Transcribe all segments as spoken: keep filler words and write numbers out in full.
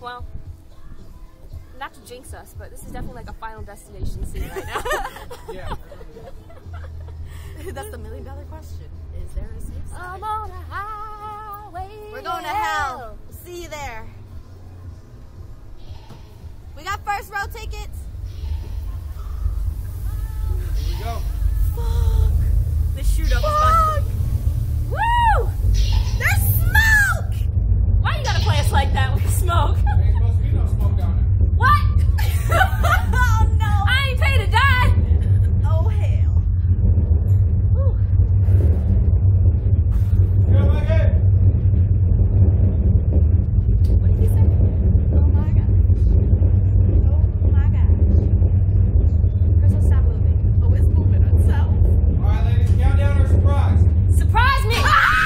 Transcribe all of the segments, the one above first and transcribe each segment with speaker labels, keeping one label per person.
Speaker 1: Well, not to jinx us, but this is definitely like a Final Destination scene right now.
Speaker 2: Yeah.
Speaker 3: That's the million dollar question. Is there a safe side?
Speaker 1: I'm on a highway.
Speaker 3: We're going to hell. See you there. We got first row tickets.
Speaker 2: Here we go.
Speaker 3: Fuck.
Speaker 1: The shoot up is
Speaker 3: Fuck.
Speaker 1: Woo!
Speaker 3: There's smoke!
Speaker 1: Why you gotta play us like that with smoke?
Speaker 2: There ain't supposed to be no smoke down there.
Speaker 1: What?
Speaker 3: Oh no!
Speaker 1: I ain't paid to die.
Speaker 3: Oh hell!
Speaker 1: Whew.
Speaker 2: Go again.
Speaker 1: What did he say?
Speaker 3: Oh my god! Oh my god!
Speaker 1: Crystal, stop moving.
Speaker 3: Oh, it's moving itself.
Speaker 2: All right, ladies, count down our surprise.
Speaker 1: Surprise me!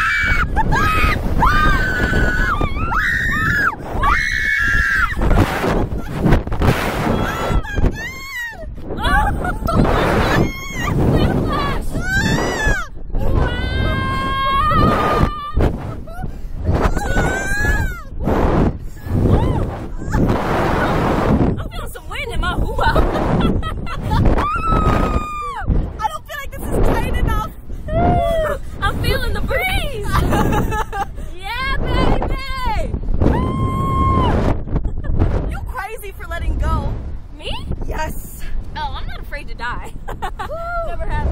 Speaker 1: I'm feeling some wind in my hoo-ha.
Speaker 3: I don't feel like this is tight enough.
Speaker 1: I'm feeling the breeze. Yeah, baby.
Speaker 3: You crazy for letting go?
Speaker 1: Me?
Speaker 3: Yes.
Speaker 1: Oh, I'm not afraid to die. Never have.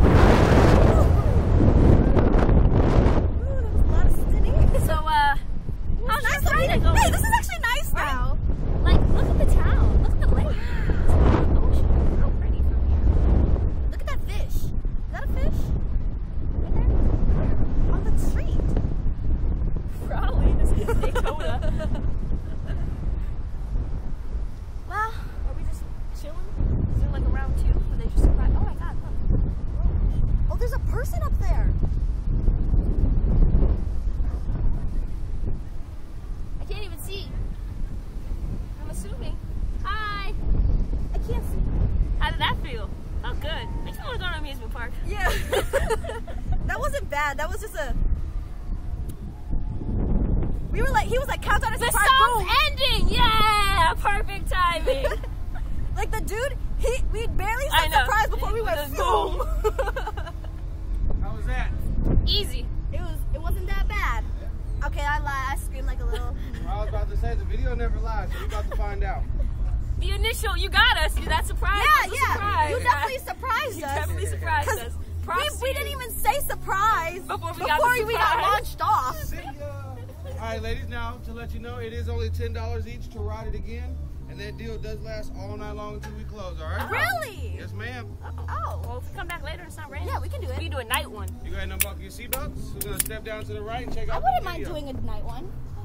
Speaker 3: Ooh, that was a lot of sitting.
Speaker 1: So, uh, how's
Speaker 3: Nice
Speaker 1: your
Speaker 3: of you
Speaker 1: Friday
Speaker 3: to-
Speaker 1: going?
Speaker 3: Hey, this is actually nice now.
Speaker 1: Like, look at the town. Look at the lake. The ocean. Real pretty from here.
Speaker 3: Look at that fish. Is that a fish? Right there? On the street.
Speaker 1: Probably. This is Daytona. Well, are we just chilling? Is there like a round two? Or they just surprise? Oh my god, look.
Speaker 3: Oh, there's a person up there.
Speaker 1: I can't even see. I'm assuming. Hi.
Speaker 3: I can't see.
Speaker 1: How did that feel? Felt good. Makes me want to go to an amusement park.
Speaker 3: Yeah. That wasn't bad. That was just a. We were like, he was like, count down a
Speaker 1: The
Speaker 3: surprise.
Speaker 1: song's
Speaker 3: Boom.
Speaker 1: ending! Yeah! Perfect timing.
Speaker 3: Like the dude, he we barely
Speaker 1: I
Speaker 3: said
Speaker 1: know.
Speaker 3: surprise before we
Speaker 1: It
Speaker 3: went
Speaker 1: was
Speaker 3: boom.
Speaker 2: How was that?
Speaker 1: Easy.
Speaker 3: It was. It wasn't that bad. Okay, I lied. I screamed like a little.
Speaker 2: Well, I was about to say, the video never lies, so we're about to find out.
Speaker 1: The initial, you got us. That surprise
Speaker 3: Yeah,
Speaker 1: was a
Speaker 3: yeah.
Speaker 1: surprise.
Speaker 3: You definitely surprised
Speaker 1: You
Speaker 3: us.
Speaker 1: definitely surprised
Speaker 3: 'Cause
Speaker 1: us.
Speaker 3: We,
Speaker 1: Props
Speaker 3: we
Speaker 1: to
Speaker 3: didn't
Speaker 1: you.
Speaker 3: even say surprise
Speaker 1: Before we
Speaker 3: before
Speaker 1: got the
Speaker 3: we got
Speaker 1: surprise.
Speaker 3: launched off.
Speaker 2: See ya. All right, ladies, now to let you know, it is only ten dollars each to ride it again, and that deal does last all night long until we close, all right?
Speaker 3: Really?
Speaker 2: Yes, ma'am.
Speaker 3: Oh.
Speaker 1: Well, if we come back later and it's not raining.
Speaker 3: Yeah, we can do
Speaker 1: We
Speaker 3: it.
Speaker 1: can do a night one.
Speaker 2: You go ahead and unbuckle your seatbelts. We're going to step down to the right and check out
Speaker 3: I
Speaker 2: the
Speaker 3: wouldn't mind
Speaker 2: video.
Speaker 3: doing a night one.